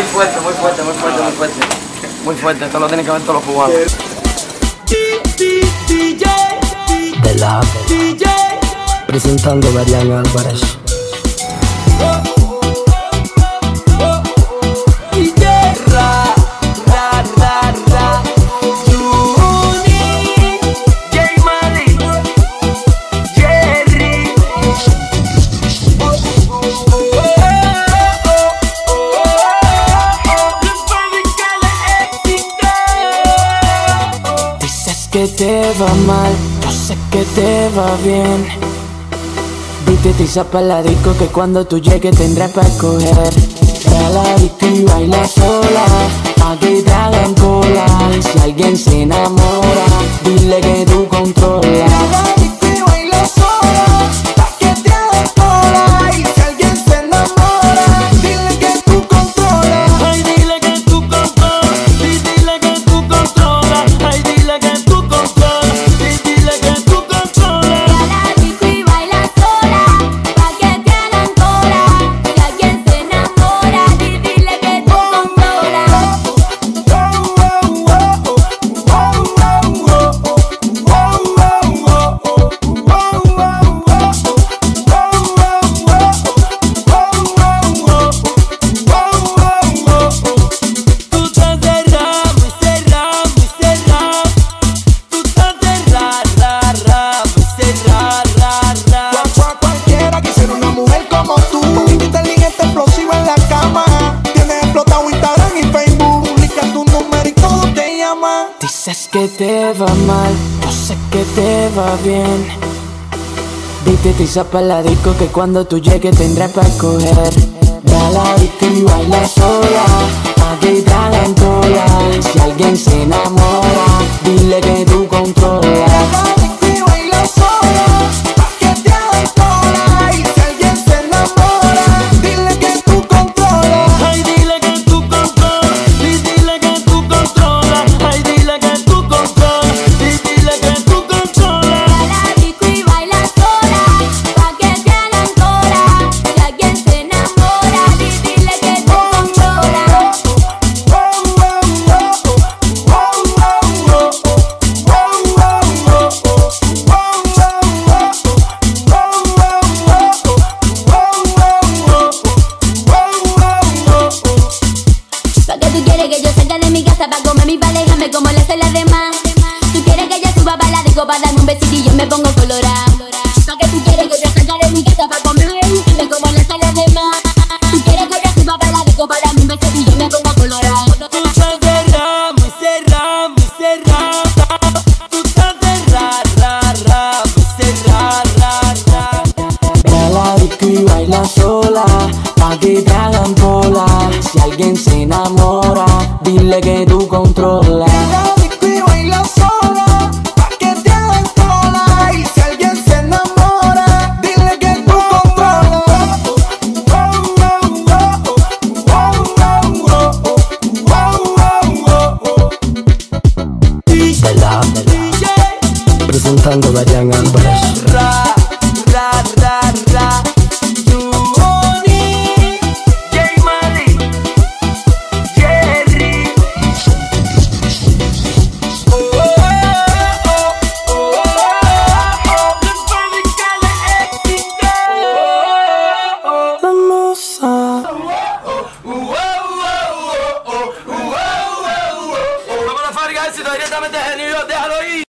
fuerte, muy fuerte, muy fuerte, muy fuerte. Muy fuerte, esto lo tienen que ver todos los cubanos. De la presentando Marian Álvarez. Que te va mal, yo sé que te va bien. Viste tiza pa' la disco que cuando tú llegues tendrás pa' escoger. Ve a la disco y baila sola, pa' que te hagan cola. Y si alguien se enamora, dile que tú controlas. Ve a la disco y baila sola, pa' que te hagan cola. Y si alguien se enamora, dile que tú controlas. Ay, dile que tú controlas, y dile que tú controlas. Ay, dile que dices que te va mal, yo sé que te va bien. Viste tiza pa' la disco que cuando tú llegues tendrás pa' escoger. Ve a la disco y baila sola, pa' que te hagan cola. Si alguien se enamora, dile que tú controlas. Ve a la disco y baila sola, pa' que te hagan cola. Y si alguien se enamora, dile que tú controlas. Ay, dile que tú controlas, y dile que tú controlas. Ay, dile que tú controlas, y dile que tú controlas. Ve a la disco y baila sola, pa' que te hagan cola. Si alguien se enamora, dile que tú controlas. Pa' que tú quieres que yo salga de mi casa pa' comer mi pareja, como le hacen las demás. Tú quieres que yo suba pa' la disco pa' darme un besito y yo me pongo colorada. Pa' que tú quieres que yo salga de mi casa pa' comer como le hacen las demás. Tú quieres que yo suba pa' la disco pa' darme un besito y yo me pongo colorada. Tú estás cerrada, muy cerrada, muy cerrada. Tú estás cerrada, muy cerrada. Ve a la disco y baila sola, pa' que te hagan cola. Si alguien se enamora, dile que tú controlas. Ve a la disco y baila sola, pa' que te hagan cola. Y si alguien se enamora, dile que tú controlas. De la presentando Marian Álvarez. Vamos a la fábrica, éxito directamente de New York, déjalo ir.